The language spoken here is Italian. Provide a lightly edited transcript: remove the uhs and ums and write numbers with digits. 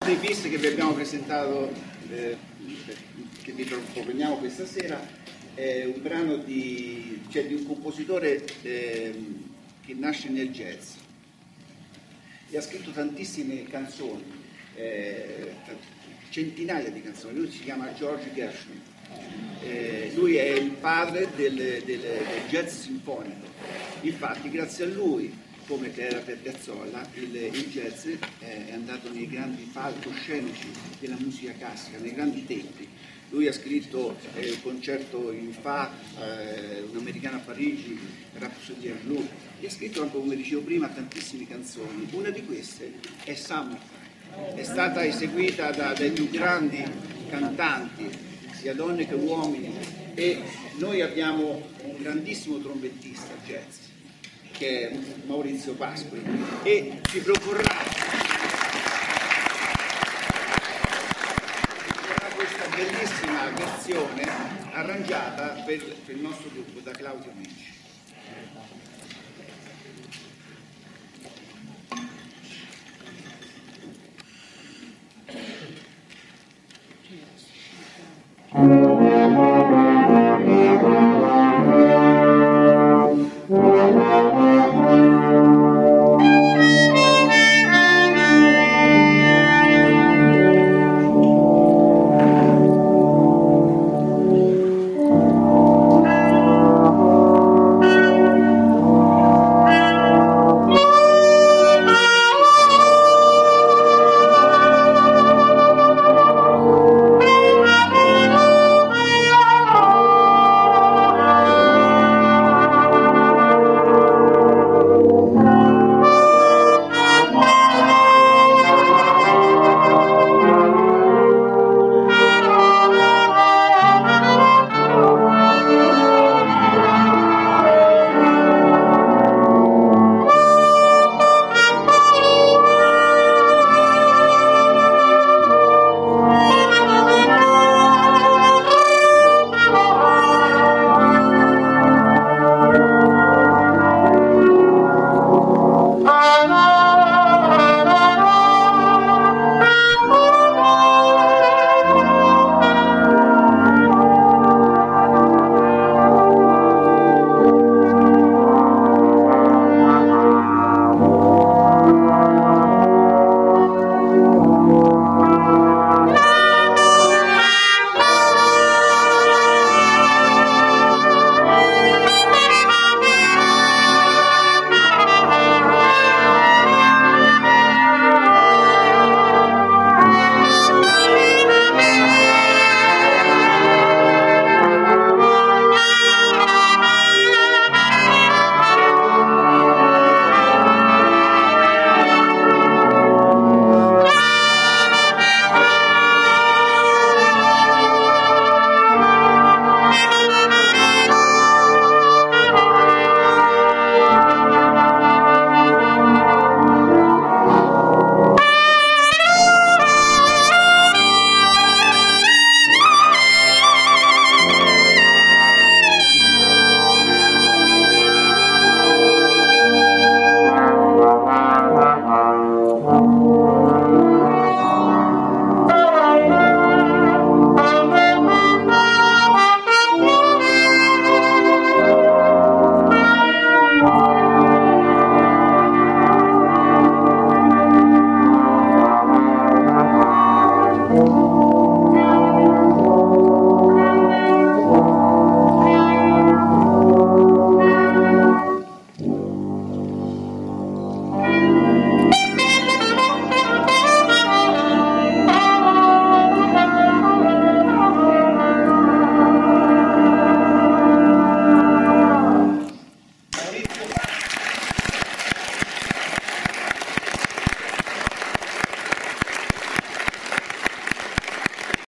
Dei bis che vi abbiamo presentato, che vi proponiamo questa sera, è un brano di un compositore che nasce nel jazz e ha scritto tantissime canzoni, centinaia di canzoni. Lui si chiama George Gershwin, lui è il padre del jazz sinfonico. Infatti grazie a lui, come era per Piazzolla, il jazz è andato nei grandi palcoscenici della musica classica, nei grandi templi. Lui ha scritto il concerto in Fa, un americano a Parigi, Rhapsody in Blue, e ha scritto anche, come dicevo prima, tantissime canzoni. Una di queste è Summertime, è stata eseguita dai più grandi cantanti, sia donne che uomini, e noi abbiamo un grandissimo trombettista jazz, che è Maurizio Pascoli, e ci proporrà questa bellissima versione arrangiata per il nostro gruppo da Claudio Menci.